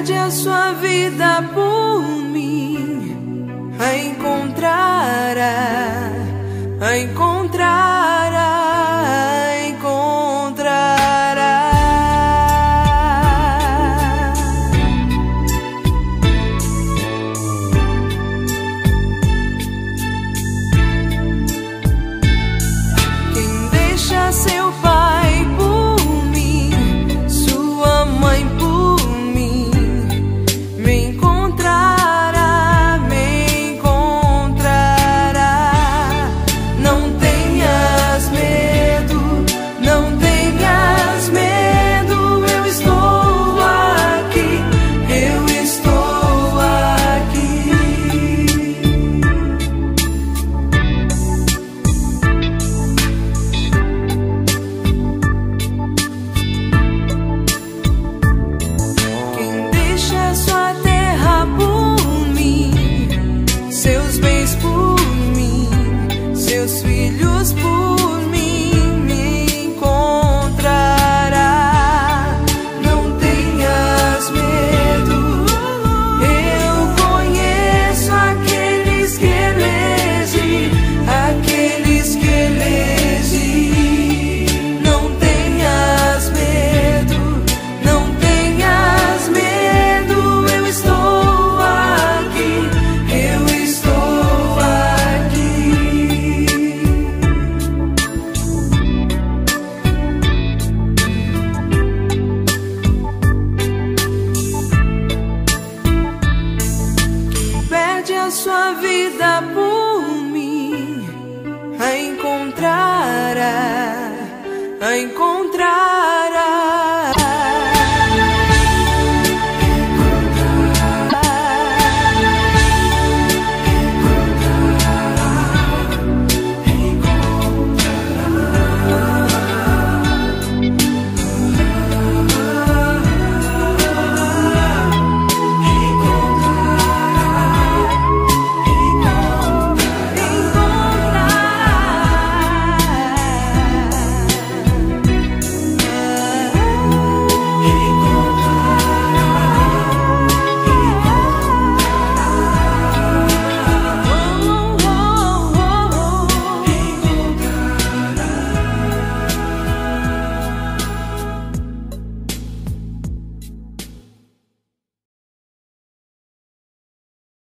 perde a sua vida por mim, a encontrará, a encontrará, a encontrará. Quem deixa seu pai por mim, sua mãe por mim, me encontrará, me encontrará. Não tenhas medo, não tenhas medo, eu estou aqui, eu estou aqui. Quem deixa sua terra por mim, seus bens por mim, seus filhos por mim, me encontrará. Não tenhas medo, eu conheço aqueles que elege, aqueles que elege. Não tenhas medo, não tenhas medo, eu estou aqui, eu estou aqui. Perde a sua vida por mim, a encontrará, a encontrará.